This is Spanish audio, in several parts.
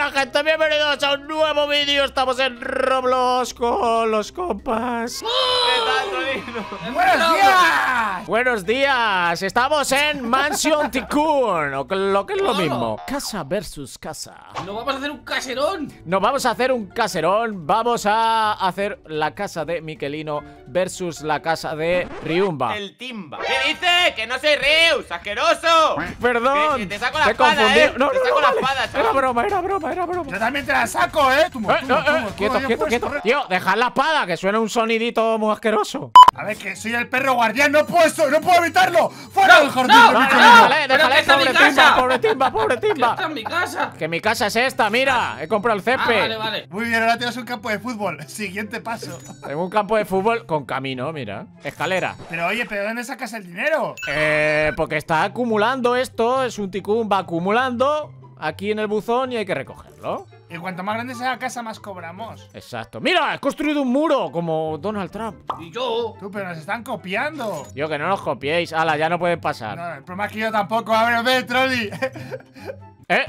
buenas, gente, bienvenidos a un nuevo vídeo. Estamos en Roblox con los compas. ¿Qué tal, Trolino? ¡Buenos días! Buenos días, estamos en Mansion Tycoon, o lo que es lo mismo. Casa versus casa. ¿Nos vamos a hacer un caserón? Nos vamos a hacer un caserón. Vamos a hacer la casa de Miquelino versus la casa de Riumba. El Timba. ¿Qué dice? ¡Que no soy Reus! ¡Asqueroso! Perdón, Que te saco la te espada, confundí. ¿eh? No, te no, saco no, la vale. espada, Era chaval. broma, era broma, era broma. Yo también te la saco, Quieto. Tío, dejad la espada, que suena un sonidito muy asqueroso. A ver, que soy el perro guardián, no puedo evitarlo. ¡Fuera del jardín de mi Déjale, pero que está en mi casa. pobre Timba, pobre ¡Está Timba. en mi casa! Que mi casa es esta, mira, he comprado el césped. Vale. Muy bien, ahora tienes un campo de fútbol. Siguiente paso. Tengo un campo de fútbol con camino, mira. Escalera. Pero oye, ¿pero dónde sacas el dinero? Porque está acumulando esto, es un ticún, va acumulando aquí en el buzón y hay que recogerlo. Y cuanto más grande sea la casa, más cobramos. Exacto. Mira, he construido un muro como Donald Trump. Y yo. Tú, pero nos están copiando. Yo, que no nos copiéis. Ala, ya no pueden pasar. No, el problema es que yo tampoco. Ábreme, Trolli. ¿Qué?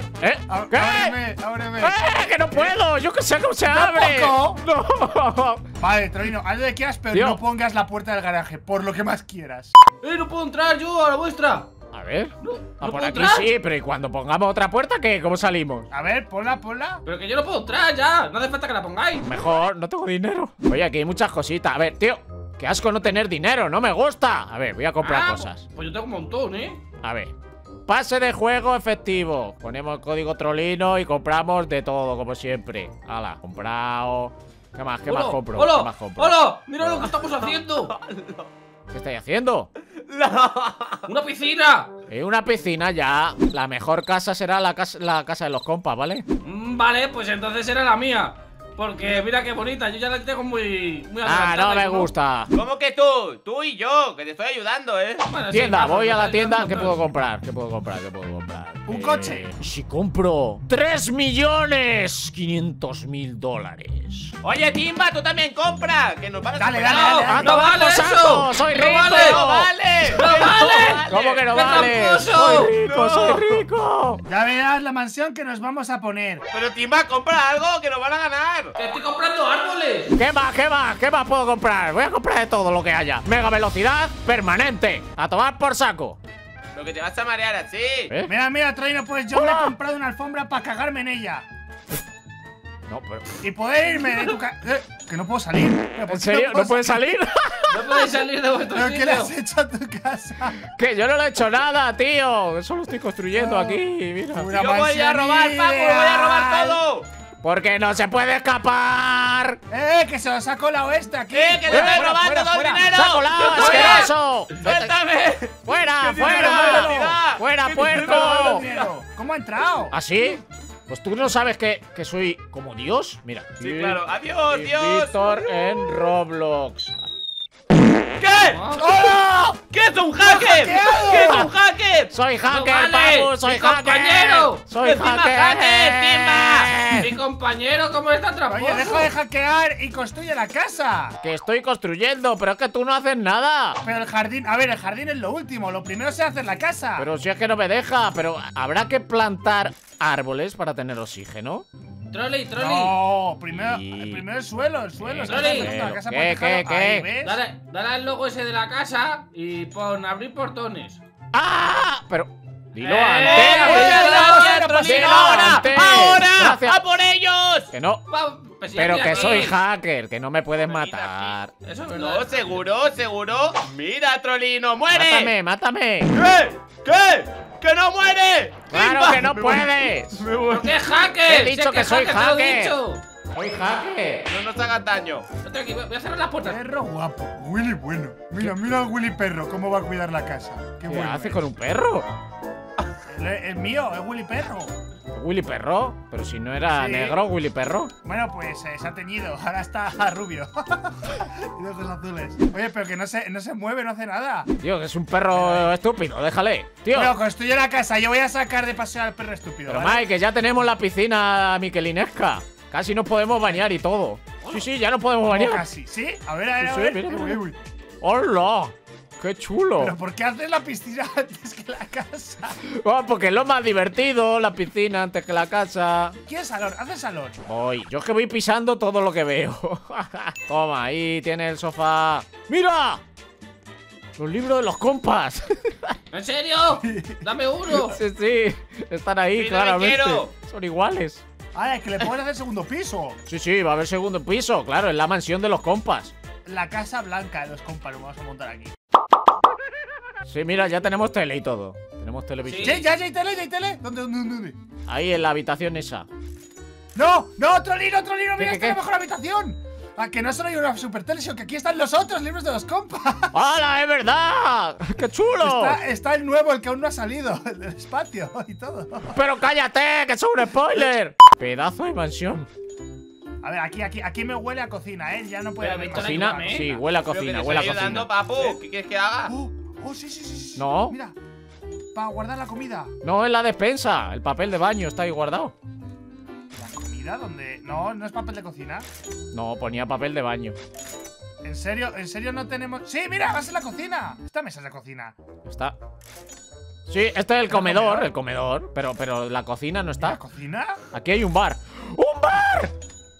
Ábreme. ¡Que no puedo! ¡Yo que sé cómo se abre! ¿Tampoco? ¡No! Vale, Trolino, haz lo que quieras, pero Tío. no pongas la puerta del garaje, por lo que más quieras. No puedo entrar yo a la vuestra. A ver. No Por puedo aquí entrar. sí, pero ¿y cuando pongamos otra puerta qué? ¿Cómo salimos? A ver, ponla. Pero que yo no puedo entrar ya. No hace falta que la pongáis. Mejor, no tengo dinero. Oye, aquí hay muchas cositas. A ver, tío, qué asco no tener dinero, no me gusta. A ver, voy a comprar cosas. Pues yo tengo un montón, A ver. Pase de juego efectivo. Ponemos el código Trolino y compramos de todo, como siempre. Hala, comprado. ¿Qué más compro? ¿Qué más compro? ¡Hola! ¡Mira lo que estamos haciendo! ¿Qué estáis haciendo? ¡Una piscina! Una piscina ya. La mejor casa será la casa de los compas, ¿vale? Vale, pues entonces era la mía. Porque mira qué bonita, yo ya la tengo muy Ah, adelantada, no me ¿no? gusta. ¿Cómo que tú? Tú y yo, que te estoy ayudando, ¿eh? Bueno, sí, Tienda, vamos, voy a la vamos, tienda. vamos, ¿Qué vamos. puedo comprar? ¿Qué puedo comprar? ¿Un coche? Si compro 3.500.000 $. Oye, Timba, tú también compra. Que nos van a Dale, superar. dale, ¡A dale. no tomar vale por eso! saco! ¡Soy ¡No rico! vale! ¡No vale! ¡No vale! ¿Cómo que no ¡Qué vale? tramposo! ¡Soy rico, No. soy rico! Ya verás la mansión que nos vamos a poner. Pero Timba, compra algo, que nos van a ganar. ¡Que estoy comprando árboles! ¿Qué más puedo comprar? Voy a comprar de todo lo que haya. Mega velocidad permanente. A tomar por saco. Lo que te vas a marear así. ¿Eh? Mira, Trolino, pues yo me he comprado una alfombra para cagarme en ella. No, pero... Y poder irme de tu casa. Que no puedo salir. ¿En serio? ¿No puedes salir? ¡No podéis salir de vuestro ¿Pero qué le has sitio! hecho a tu casa? Que yo no le he hecho nada, tío. Solo estoy construyendo aquí, mira. Una Yo voy a mansión robar, Paco, voy a robar ideal. todo. Porque no se puede escapar. Que se os ha colado esta aquí. Que te estoy robando todo el dinero. ¡Se ha colado, ¡Fuera! asqueroso! ¡Suéltame! ¡Fuera, ¡Que tiene fuera! velocidad! ¡Fuera, ¡Que tiene puerco! velocidad! ¿Cómo ha entrado? ¿Así? Pues tú no sabes que soy como Dios. Mira. Sí, claro. ¡Adiós, Dios! Víctor en Roblox. ¿Qué? ¡Hola! ¿Qué es un hacker? hackeado! ¿Qué es un hacker? Soy hacker, vale! papu, soy ¡Mi hacker. compañero! Soy ¡Encima hacker. hacker, Timba! ¡Mi compañero, cómo está tramposo! Oye, deja de hackear y construye la casa. Que estoy construyendo, pero es que tú no haces nada. Pero el jardín, a ver, el jardín es lo último. Lo primero es hacer la casa. Pero si es que no me deja. Pero habrá que plantar árboles para tener oxígeno. ¡Trolli! No, primero, Sí. primero el suelo. Trolli. Estás haciendo la casa por ¿Qué, tejado. qué? Ahí, ¿ves? Dale al logo ese de la casa y pon abrir portones. ¡Ah! Pero... Dilo ¡Eh! antes. ¡Dilo Dilo ahora! antes. ¡Ahora! Gracias. ¡A por ellos! Que no. Pues si Pero estoy que aquí. soy hacker, que no me puedes Venid matar. Eso es verdad. No, seguro. Mira, Trolino, muere. Mátame. ¿Qué? ¡Que no muere! Claro Timba. que no puedes. Me voy. ¿Por qué hacker? He dicho Si que es soy te lo he hacker. dicho. Soy hacker. No nos hagas daño. Estoy aquí, voy a cerrar las puertas. Perro guapo. Willy bueno. Mira al Willy perro, cómo va a cuidar la casa. Qué ¿Qué bueno. haces es. con un perro? Es mío, es Willy perro. ¿Willy Perro? Pero si no era Sí. negro, Willy Perro. Bueno, pues se ha teñido. Ahora está rubio. Y de ojos azules. Oye, pero que no se mueve, no hace nada. Tío, que es un perro estúpido, déjale. Tío. Bueno, construye la casa. Yo voy a sacar de paseo al perro estúpido. Pero ¿vale? Mike, que ya tenemos la piscina miquelinesca. Casi nos podemos bañar y todo. Sí, ya nos podemos ¿Cómo bañar. casi? ¿Sí? A ver, Sí, a ver. mira, mira. Uy. ¡Hola! ¡Qué chulo! ¿Pero por qué haces la piscina antes que la casa? Oh, porque es lo más divertido, la piscina antes que la casa. ¿Quieres salón? Haz el salón. Voy, yo es que voy pisando todo lo que veo. Toma, ahí tiene el sofá. ¡Mira! Los libros de los compas. ¿En serio? ¡Dame uno! Sí, sí, están ahí, Sí, claramente. quiero. Son iguales. Ay, que le puedes hacer segundo piso. Sí, sí, va a haber segundo piso, claro, es la mansión de los compas. La casa blanca de los compas lo vamos a montar aquí. Sí, mira, ya tenemos tele y todo. Tenemos televisión. Sí. ¿Sí? ¿Ya hay tele? ¿Ya hay tele? ¿Dónde? Ahí en la habitación esa. ¡No! ¡No! ¡Trolino! ¡Mira, ¿Qué, esta es qué? la mejor habitación! Ah, que no solo hay una super tele, sino que aquí están los otros libros de los compas. ¡Hala, es verdad! ¡Qué chulo! Está el nuevo, el que aún no ha salido, el del espacio y todo. ¡Pero cállate, que es un spoiler! Pedazo de mansión. A ver, aquí me huele a cocina, ¿eh? Ya no puede Pero, haber Víctor, más. ¿Cocina? ayúdame. Sí, huele a Pero que cocina, te huele a estoy ayudando, cocina. papu. ¿Qué quieres que haga? Sí. No. Mira, para guardar la comida. No, es la despensa. El papel de baño está ahí guardado. ¿La comida? ¿Dónde? No, no es papel de cocina. No, ponía papel de baño. ¿En serio no tenemos...? ¡Sí, mira! ¡Vas en la cocina! Esta mesa es de cocina. Está. Sí, este es el comedor, pero la cocina no ¿La está. cocina? Aquí hay un bar. ¡Un bar!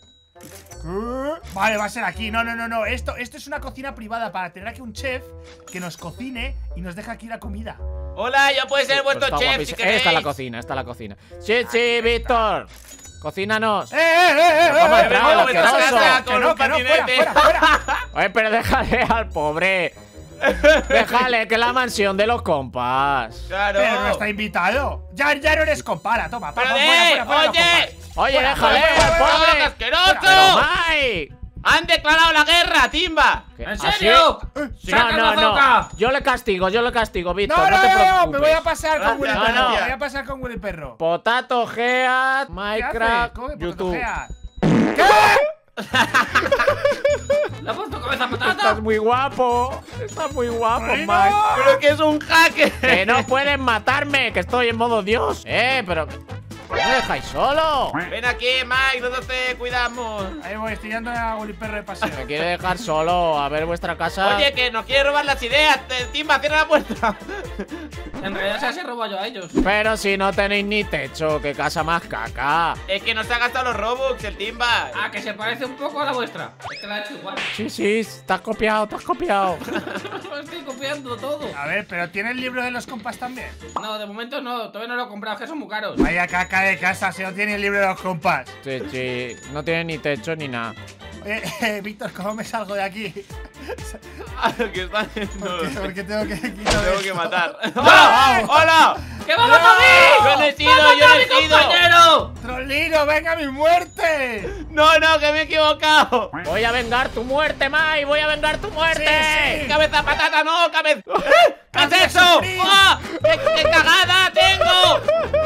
¿Qué? Vale, va a ser aquí. No. Esto es una cocina privada para tener aquí un chef que nos cocine y nos deja aquí la comida. Hola, yo puedo ser vuestro Está chef guapísimo. si queréis. Esta es la cocina. Sí, Víctor. Cocínanos. ¡Eh! ¿Cómo ha Me entrado vengo el a vuestra asqueroso? casa con un fuera, patinete. fuera. Oye, pero déjale al pobre. Déjale, que es la mansión de los compas. Claro. Pero no está invitado. Ya no eres compara, toma. Pero fuera, los oye. compas. Oye, Fuera, déjale fuera, al fuera, pobre. fuera, asqueroso. Pero, Mai. Han declarado la guerra, Timba. ¿En ¿Así? serio? Sí. ¡Saca la No. zoca! Yo le castigo, Víctor. No, No te preocupes. me voy a pasar con Willy Gracias, Perro. gracias. Me voy a pasar con Willy Perro. Potato Head, ¿Qué haces? Minecraft, ¿Cómo que YouTube. potojeas? ¡Le ha puesto cabeza a Estás patata! muy guapo. Estás muy guapo, ¡Ay, no! Mike. Pero que es un hacker. Que no pueden matarme, que estoy en modo Dios. Pero. ¿No me dejáis solo? Ven aquí, Mike, nosotros te cuidamos. Ahí voy, estoy yendo a Willy Perro de paseo. Me quiere dejar solo a ver vuestra casa. Oye, que nos quiere robar las ideas. Timba, cierra la puerta. En realidad se robo yo a ellos. Pero si no tenéis ni techo, qué casa más caca. Es que nos ha gastado los Robux, el Timba. Ah, que se parece un poco a la vuestra. Es que la he hecho igual. Sí, estás copiado, Estoy copiando todo. A ver, pero ¿tiene el libro de los compas también? No, de momento no. Todavía no lo he comprado, que son muy caros. Vaya caca de casa, si no tiene el libro de los compas. Sí, no tiene ni techo ni nada. Oye, Víctor, ¿cómo me salgo de aquí? Que está Porque tengo que quitar tengo esto. que matar. ¡Hola! ¡Hola! ¡Que me ha matado a mí! ¡Yo no he sido, ¡Me ha yo no matado he a mi sido! compañero! ¡Trolino, venga a mi muerte! No, que me he equivocado. Voy a vengar tu muerte, Mai. Voy a vengar tu muerte. Sí, sí. ¡Cabeza patata, no! ¡Cabeza! ¿Qué ¡Cabeza es eso? fría! ¡Ah! ¡Qué cagada tengo!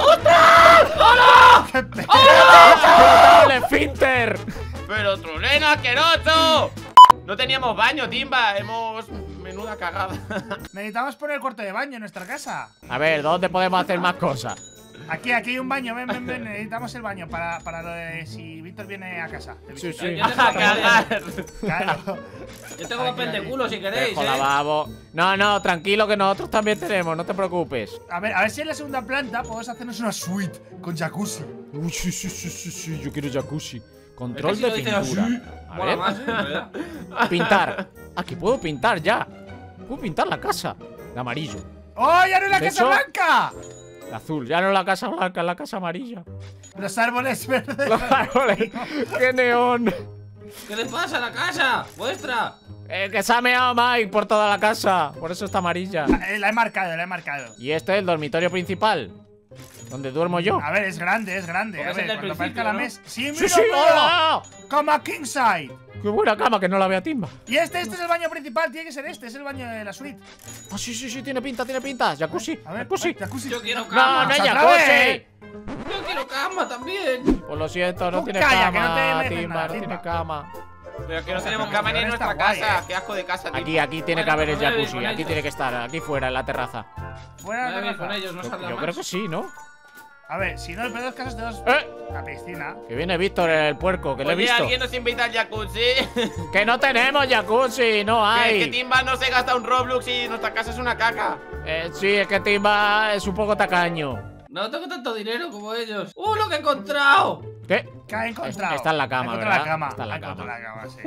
¡Explotado el esfínter! ¡Pero troleno asqueroso! No teníamos baño, Timba. Hemos... Menuda cagada. Necesitamos poner el cuarto de baño en nuestra casa. A ver, ¿dónde podemos hacer más cosas? Aquí hay un baño, ven. Necesitamos el baño para lo de si Víctor viene a casa. de Sí, visita. sí. Yo tengo A papel. cagar. Claro. Yo tengo papel de culo si queréis, Dejo lavabo. No, tranquilo que nosotros también tenemos, no te preocupes. A ver si en la segunda planta podemos hacernos una suite con jacuzzi. Uy, sí, yo quiero jacuzzi. Es Control que si de lo dices pintura. así, A mola ver, más, en realidad. pintar. Aquí puedo pintar ya. Puedo pintar la casa. De amarillo. ¡Oh, ya no es la De casa hecho- blanca! De azul. Ya no es la casa blanca, es la casa amarilla. Los árboles verdes. Los árboles. ¡Qué neón! ¿Qué le pasa a la casa? ¡Vuestra! Que se ha meado Mike por toda la casa. Por eso está amarilla. La he marcado. Y este es el dormitorio principal. Donde duermo yo. A ver, es grande. Porque A es el ver, del cuando principio, aparezca la ¿no? mesa. Sí, ¡Sí, mira, sí! mira. ¡Hola! Cama kingside. ¡Qué buena cama que no la vea Timba! Y este es el baño principal, tiene que ser este, es el baño de la suite. Ah, sí, tiene pinta. Jacuzzi. A ver, Jacuzzi. jacuzzi. Yo quiero No, cama. no hay otra jacuzzi. vez. Yo quiero cama también. Pues lo siento, no Tú tiene calla, que no te cama, mereces Timba, nada, no tiene Timba. cama. Pero que no tenemos cama ni en Está nuestra guay, casa. Qué asco de casa, Timba. Aquí tiene que Bueno, haber el pues voy a vivir jacuzzi. con Aquí ellos. tiene que estar, aquí fuera, en la terraza. Fuera Voy de a la vivir con terraza. ellos, no saldrá Yo más. creo que sí, ¿no? A ver, si no, en peor de los casos tenemos la piscina. Que viene Víctor, el puerco, que le he Oye, visto. ¿alguien nos invita al jacuzzi? Que no tenemos jacuzzi, no hay. Que Timba no se gasta un Roblox y nuestra casa es una caca. Sí, es que Timba es un poco tacaño. No tengo tanto dinero como ellos. ¡Lo que he encontrado! ¿Qué? ¿Qué ha encontrado? Está en la cama, Ha ¿verdad? encontrado la cama. Está en la Ha encontrado cama. la cama, sí.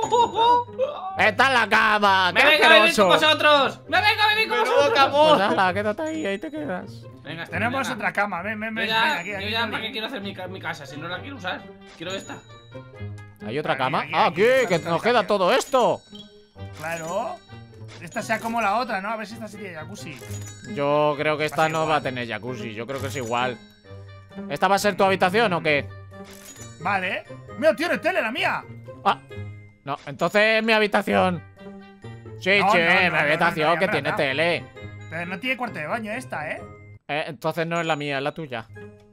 ¡Está en la cama! ¡Me ¡Qué vengo a vivir con asqueroso! vosotros! ¡Me vengo a vivir con Menudo vosotros! camón. Pues ala, quédate ahí te quedas. Venga, está Tenemos bien, venga. otra cama. Ven, Yo ven, ya, aquí, yo aquí. ya Tony. ¿para qué quiero hacer mi casa? Si no la quiero usar. Quiero esta. ¿Hay otra Aquí, cama? aquí, ¡Ah, aquí, aquí! está ¡Que otra nos queda habitación. todo esto! Claro. Esta sea como la otra, ¿no? A ver si esta sería jacuzzi. Yo creo que esta Va a ser no igual. va a tener jacuzzi. Yo creo que es igual. ¿Esta va a ser tu habitación o qué? Vale. Mira, tiene tele, la mía. Ah, no, entonces es mi habitación. Sí, No, che, no, no, mi no, habitación no, no, que no, tiene no. tele. Pero no tiene cuarto de baño esta, ¿eh? Entonces no es la mía, es la tuya.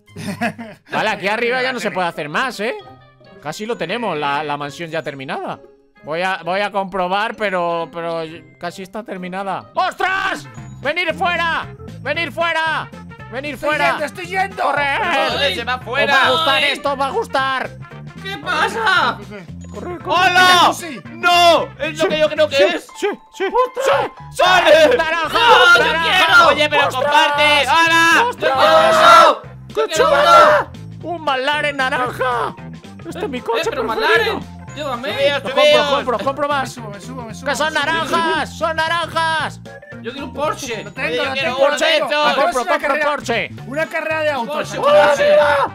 Vale, aquí arriba ya no se puede hacer más, ¿eh? Casi lo tenemos, la mansión ya terminada. Voy a comprobar, pero casi está terminada. ¡Ostras! ¡Venir fuera! ¡Venir fuera! ¡Venir fuera! ¡Estoy yendo! ¡Correr! Joder, se va ¡Os va a fuera. gustar ¡Ay! esto! ¡Os va a gustar! ¿Qué pasa? ¡Correr, correr! ¡Hola! jacuzzi! ¡No! ¡Es lo que yo creo que es! ¡Sí, sí! ¡Sí! ¡Vale! ¡Naranja! ¡No, yo ¡Naranja! quiero! Oye, pero ¡Ostras! comparte. ¡Hala! ¡Eso! ¡Qué chulo! ¡Un McLaren naranja! Este es mi coche pero preferido. McLaren, llévame. Compro Me más. subo, me subo, me subo. ¡Que son me subo. naranjas! ¡Son naranjas! Yo quiero un Porsche. Lo tengo, Oye, yo lo quiero tengo, uno lo de tengo. estos. Hacemos Compro una carrera- Porsche. Una carrera de autos. Porsche, ¿Hacemos? Porsche.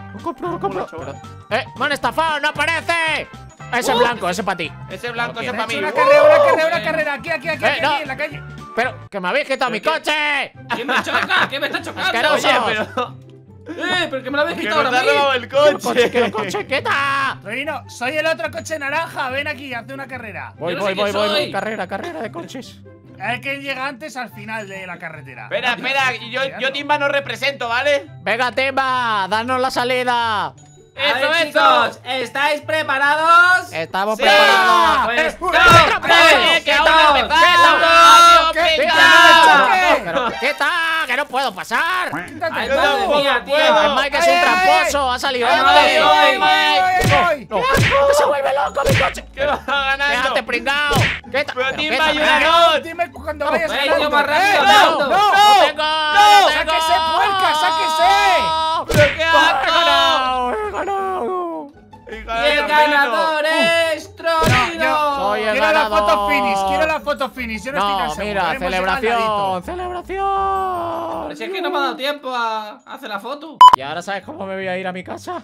Lo compro. ¡Me han estafado! ¡No aparece! Ese es blanco, ese para ti. Ese blanco, ese He He para hecho mí. una carrera, una bien. carrera. Aquí, no. aquí, en la calle. Pero, que me habéis quitado mi ¿Pero coche. ¿Quién me choca? ¿Quién me está chocando? Asqueroso. Oye, pero. Pero que me lo habéis Que quitado nos ahora ha a mí. robado el ¡Quiero coche. coche! ¡Quieta! Reino, soy el otro coche naranja. Ven aquí, hazte una carrera. Voy. Yo no sé quién soy. Carrera de coches. A ver quién llega antes al final de la carretera. Espera, yo Timba no represento, ¿vale? Venga, Timba, danos la salida. A ver, chicos, ¿estáis preparados? Estamos Sí. preparados. Pues ¡Oye, que aún no he empezado! ¡Adiós, ¿Qué? pescado! Pero, ¡quieta! ¡Que no puedo pasar! Quítate. Ay, Yo madre tampoco mía, tío. puedo. El Mike es un tramposo, ha salido Ay, antes. ay, ay, Ay. No, que se vuelve loco mi coche. ¡Que va ganando! Déjate pringao. Pero Pero Timba, quieta, ayúdanos. Dime cuando vayas Ven, ganando. yo más rápido, ¡No! Fernando. ¡No! ¡No tengo! ¡No tengo! ¡Sáquese, puerca, sáquese! ¡Pero qué ¡He asco! ganado! ¡He ganado! Y el ganador es Trolino. Soy el Quiero la ganador. foto finish, quiero la foto finish. Yo no, estoy No, tan seguro. mira, Hemos llegado al celebración, ladito. celebración. Pero si es que no me ha dado tiempo a hacer la foto. ¿Y ahora sabes cómo me voy a ir a mi casa?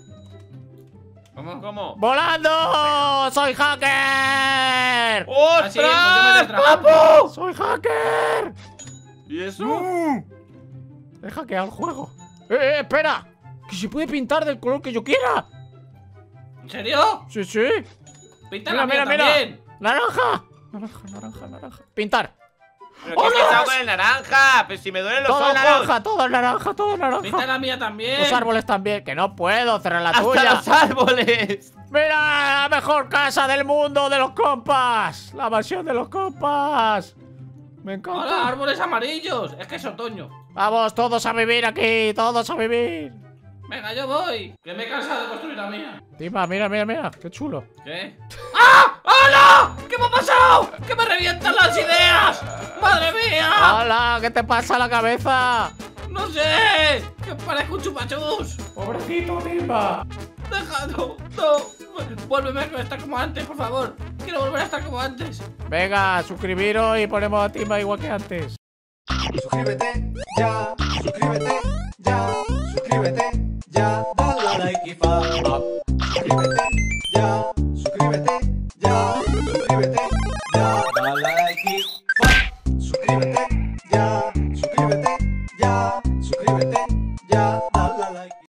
¿Cómo? ¡Volando! ¡Soy hacker! Así, pues yo me ¡Ostras! destrapo. ¡Soy hacker! ¿Y eso? He hackeado el juego. Espera! ¡Que se puede pintar del color que yo quiera! ¿En serio? Sí, sí. Pinta la Mira, mía mira, también. ¡Naranja! Naranja. Pintar. ¿Pero qué he pensado con el naranja? Pero si me duelen los Todo ojos. naranja, todo naranja, todo Pinta naranja. la mía también. Los árboles también, que no puedo cerrar la ¡Hasta tuya. los árboles! ¡Mira! ¡La mejor casa del mundo de los compas! ¡La mansión de los compas! Me Hola, encanta. árboles amarillos. Es que es otoño. Vamos, todos a vivir aquí, todos a vivir. Venga, yo voy. Que me he cansado de construir la mía. Timba, mira, qué chulo. ¿Qué? ¡Ah! ¡Hola! ¿Qué me ha pasado? ¡Que me revientan las ideas! ¡Madre mía! ¡Hola! ¿Qué te pasa a la cabeza? ¡No sé! ¡Que parezco un chupachus! Pobrecito, Timba. ¡Déjalo! ¡No! Vuélveme a estar como antes, por favor. Quiero volver a estar como antes. Venga, suscribiros y ponemos a Timba igual que antes. Suscríbete ya, suscríbete ya, suscríbete ya, dale a like y fa. Suscríbete ya, suscríbete ya, suscríbete ya, dale a like y fa. Suscríbete ya, suscríbete ya.